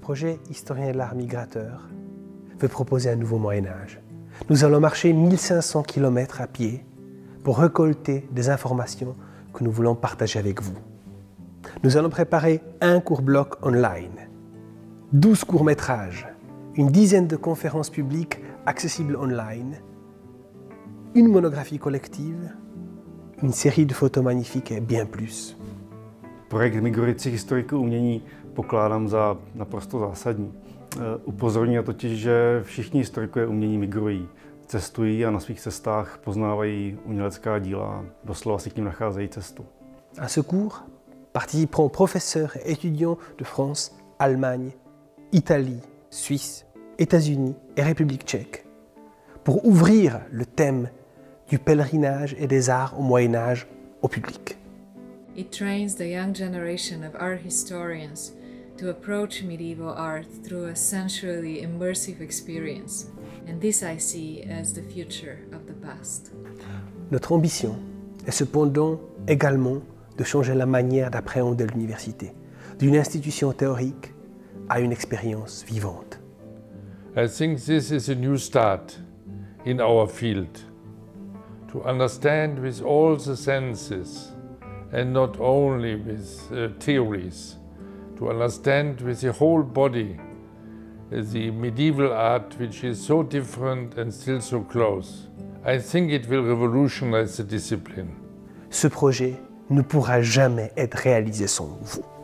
projet Historien de l'art migrateur veut proposer un nouveau Moyen-Âge. Nous allons marcher 1500 km à pied pour récolter des informations que nous voulons partager avec vous. Nous allons préparer un court bloc online, 12 courts-métrages, une dizaine de conférences publiques accessibles online, une monographie collective, une série de photos magnifiques et bien plus. Projekt migrujících historiků umění pokládám za naprosto zásadní. Upozorňuje totiž, že všichni historikové umění migrují, cestují a na svých cestách poznávají umělecká díla, doslova si k nim nacházejí cestu. À ce cours participeront professeurs et étudiants de France, Allemagne, Italie, Suisse, États-Unis et République tchèque pour ouvrir le thème du pèlerinage et des arts au Moyen-Âge au public. It trains the young generation of art historians to approach medieval art through a sensually immersive experience. And this I see as the future of the past. Notre ambition est cependant également de changer la manière d'appréhender l'université, d'une institution théorique à une expérience vivante. I think this is a new start in our field, to understand with all the senses and not only with theories, to understand with the whole body the medieval art, which is so different and still so close. I think it will revolutionize the discipline. Ce projet ne pourra jamais être réalisé sans vous.